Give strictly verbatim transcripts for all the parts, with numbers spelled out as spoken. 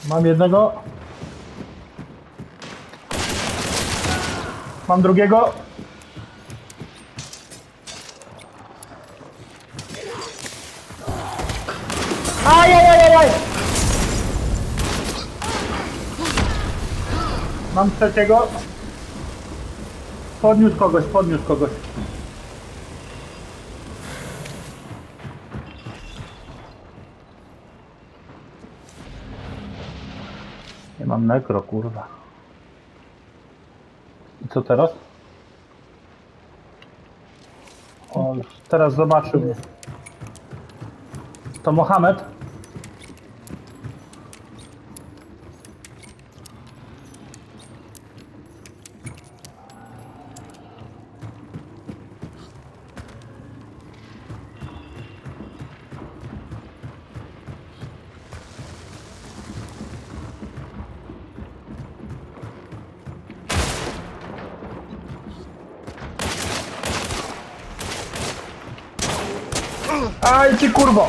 Mam jednego. Mam drugiego. Ajajajajaj! Mam trzeciego. Podniósł kogoś, podniósł kogoś. Nie mam nekro, kurwa. I co teraz? O, już teraz zobaczył mnie. To Mohamed? Aj ci kurwo!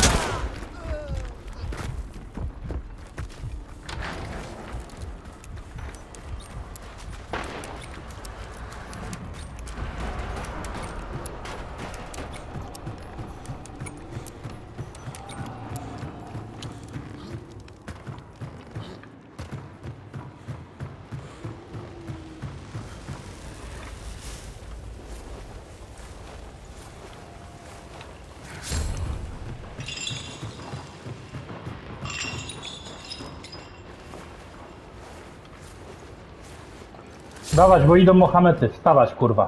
Dawać, bo idą Mohamedy. Wstawać, kurwa.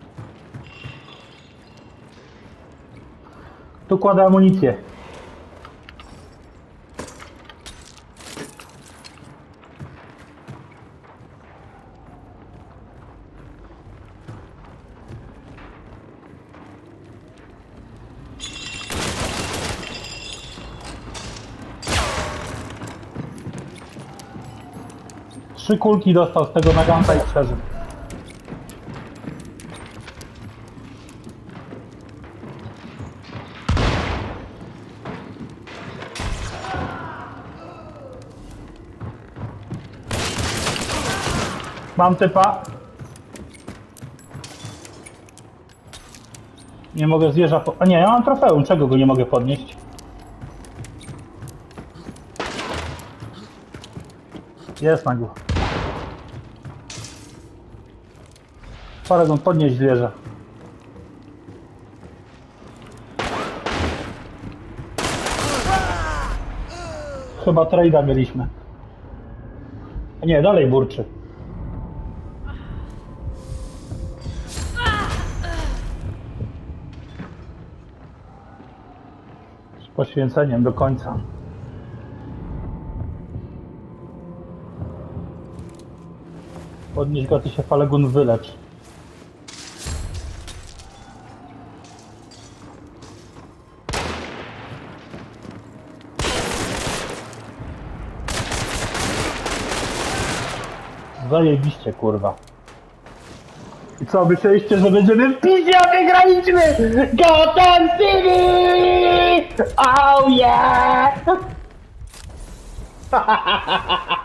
Tu kładę amunicję. Trzy kulki dostał z tego naganta i przeżył. Mam typa. Nie mogę zwierza po... A nie, ja mam trofeum. Czego go nie mogę podnieść? Jest na górze. Paragon, podnieść zwierzę. Chyba trade'a mieliśmy. A nie, dalej burczy. Z poświęceniem do końca. Podnieś go, ty się Falegun wylecz. Zajebiście, kurwa. I co, myśleliście, że będziemy w piździe, a wygraliśmy! Gotham City! Oh yeah!